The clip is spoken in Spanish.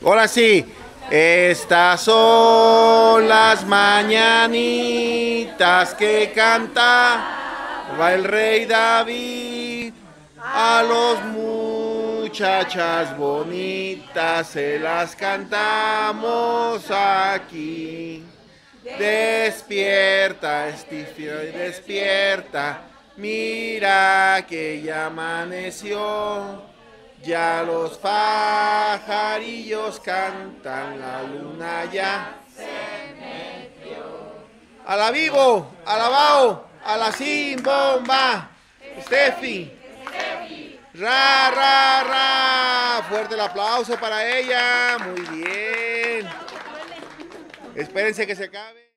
Ahora sí, estas son las mañanitas que canta el rey David. A los muchachas bonitas se las cantamos aquí. Despierta, Stevie, despierta. Mira que ya amaneció. Ya los pajarillos cantan, la luna ya se metió. A la vivo, a la bao, a la sin bomba. Steffi. Ra, ra, ra. Fuerte el aplauso para ella. Muy bien. Espérense que se acabe.